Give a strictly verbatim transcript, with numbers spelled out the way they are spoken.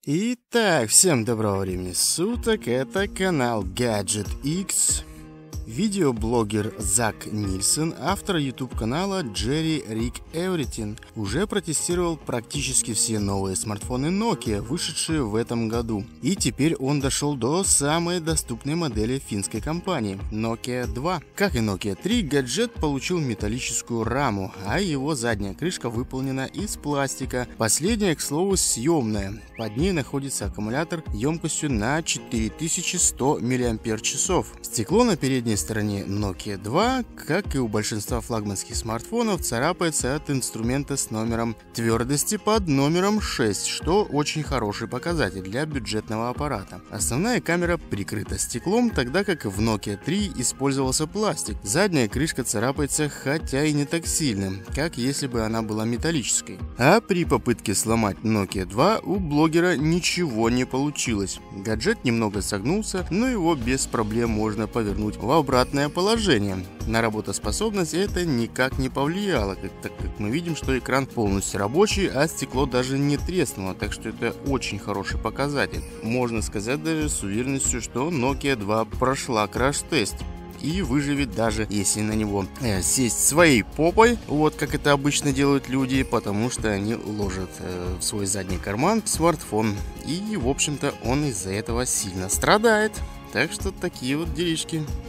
Итак, всем доброго времени суток, это канал Gadget X. Видеоблогер Зак Нильсон, автор YouTube канала Jerry Rig Everything, уже протестировал практически все новые смартфоны Nokia, вышедшие в этом году. И теперь он дошел до самой доступной модели финской компании Nokia два. Как и Nokia три, гаджет получил металлическую раму, а его задняя крышка выполнена из пластика. Последняя, к слову, съемная. Под ней находится аккумулятор емкостью на четыре тысячи сто миллиампер-часов. Стекло на передней стороне Nokia два, как и у большинства флагманских смартфонов, царапается от инструмента с номером твердости под номером шесть, что очень хороший показатель для бюджетного аппарата. Основная камера прикрыта стеклом, тогда как в Nokia три использовался пластик. Задняя крышка царапается, хотя и не так сильно, как если бы она была металлической. А при попытке сломать Nokia два у блогера ничего не получилось. Гаджет немного согнулся, но его без проблем можно повернуть в обратное положение. На работоспособность это никак не повлияло, так как мы видим, что экран полностью рабочий, а стекло даже не треснуло, так что это очень хороший показатель. Можно сказать даже с уверенностью, что Nokia два прошла краш-тест и выживет, даже если на него э, сесть своей попой, вот как это обычно делают люди, потому что они ложат э, в свой задний карман смартфон, и в общем-то он из-за этого сильно страдает. Так что такие вот делишки.